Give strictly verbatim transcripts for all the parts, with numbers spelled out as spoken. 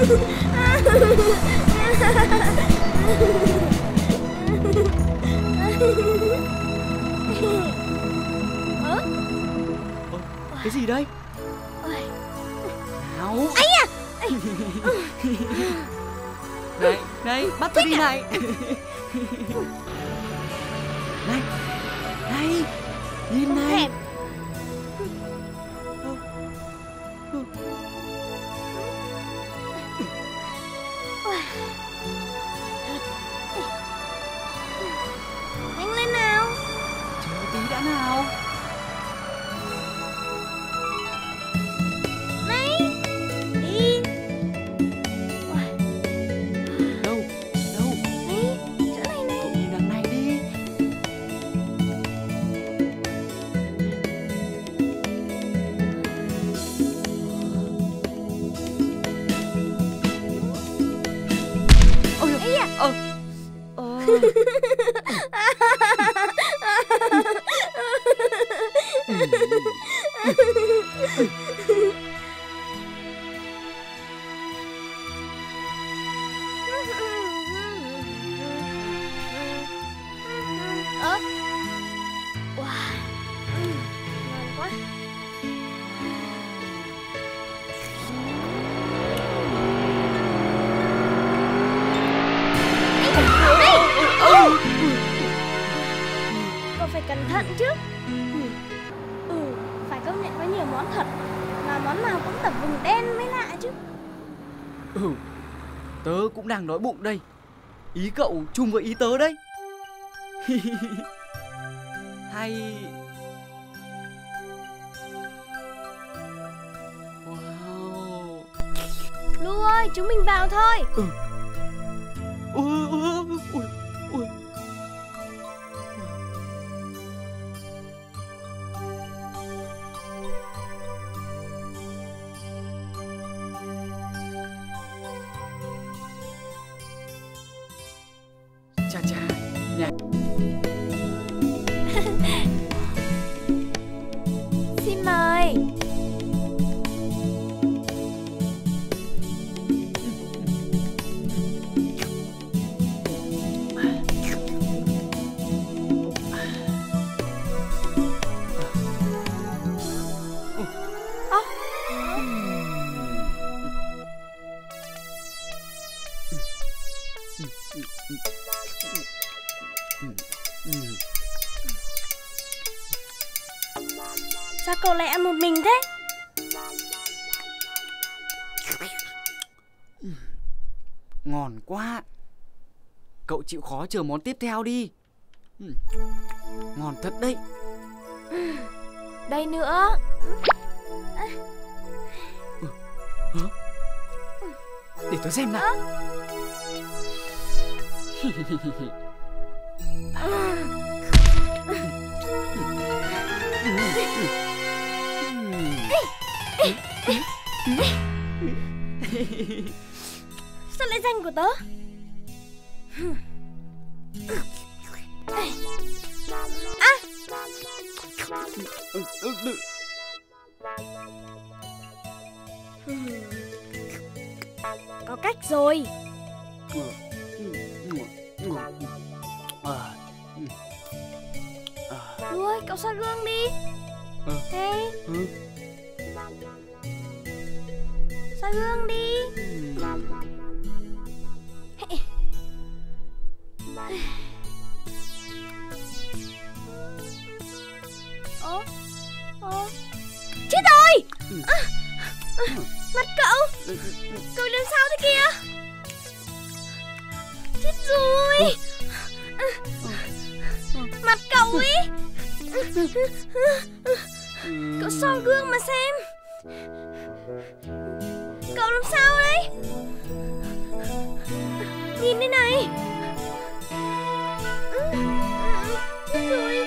Ơ? Cái gì đây? Nào. Ấy à. Này, này, bắt tôi đi này. Này, này, nhìn này. Nhanh lên nào. Chờ tí đã nào. Này, đi. Đâu, đâu? Này, chỗ này này. Cậu nhìn đằng này đi. Ôi, ấy à. Ờ. Ờ. Ơ. Wow. Ngon quá. Cậu phải cẩn thận chứ. Ừ, phải công nhận có nhiều món thật, mà món nào cũng tập vừng đen mới lạ chứ. Ừ, tớ cũng đang đói bụng đây. Ý cậu chung với ý tớ đấy. Hay. Wow. Lu ơi, chúng mình vào thôi. Ừ. Ui, ui, ui, ui. Chà chà, nhà. Xin mời. Sao cậu lại ăn một mình thế? Ngon quá. Cậu chịu khó chờ món tiếp theo đi. Ngon thật đấy. Đây nữa. Hả? Để tôi xem nào. Sao lại danh của tớ? À. Có cách rồi. Lu ơi, cậu soi gương đi. Thế soi gương đi. Ồ, ồ. Chết rồi. À, à, mặt cậu. Cậu làm sao thế kia? Chết rồi. À, mặt cậu ấy. Cậu soi gương mà xem. Cậu làm sao đấy? Nhìn đây này. Chết rồi.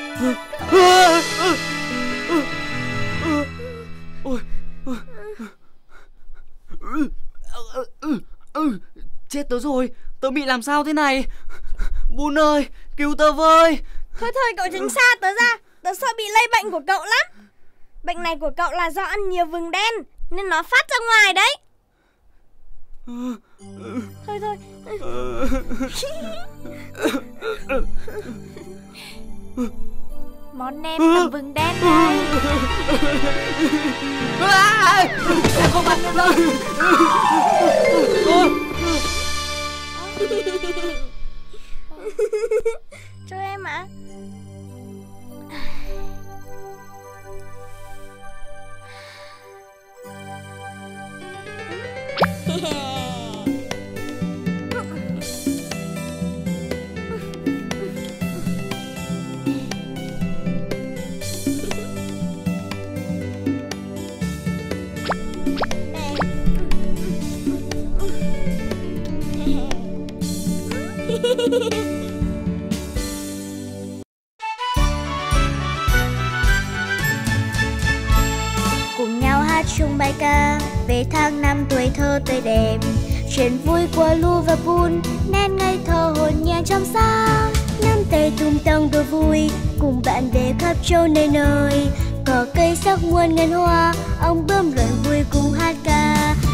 Chết tớ rồi. Tớ bị làm sao thế này? Bun ơi, cứu tớ với. Thôi thôi, cậu tránh xa tớ ra. Tớ sợ bị lây bệnh của cậu lắm. Bệnh này của cậu là do ăn nhiều vừng đen nên nó phát ra ngoài đấy. Thôi thôi. Món nem tầm vừng đen đây. Không ăn được đâu. Cho em ạ. Cùng nhau hát chung bài ca về tháng năm tuổi thơ tươi đẹp, chuyện vui của Lu và Bun nên ngây thơ hồn nhiên trong sáng. Nắm tay tung tăng đùa vui cùng bạn bè khắp châu nơi nơi, cỏ cây sắc muôn ngàn hoa, ông bướm luận vui cùng hát ca.